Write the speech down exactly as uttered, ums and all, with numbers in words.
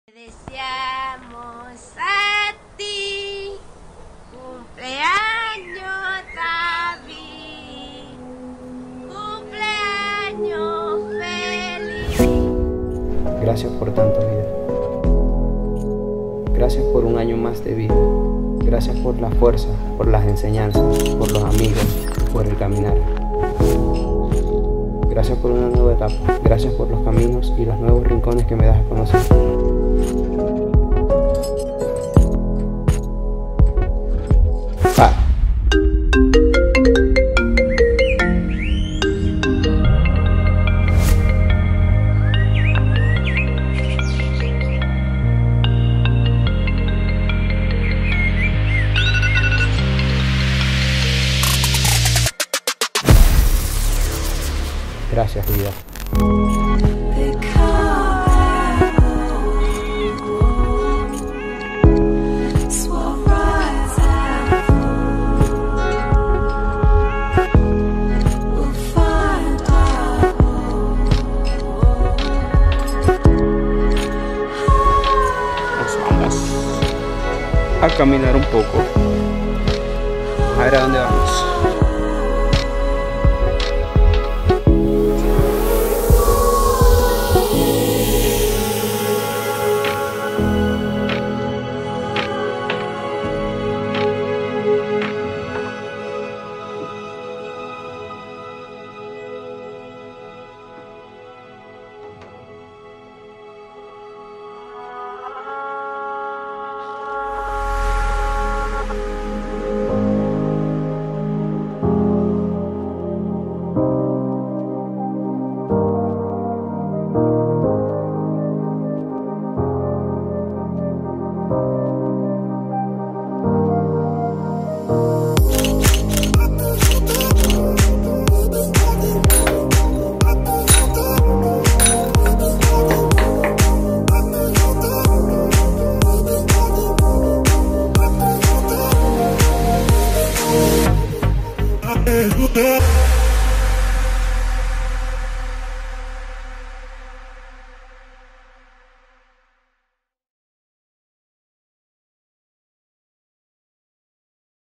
Te deseamos a ti cumpleaños, David, cumpleaños feliz. Gracias por tanta vida. Gracias por un año más de vida. Gracias por la fuerza, por las enseñanzas, por los amigos, por el caminar. Gracias por una nueva etapa. Gracias por los caminos y los nuevos rincones que me das a conocer. Pa. Gracias, vida. Nos vamos a caminar un poco. A ver a dónde vamos. Yeah.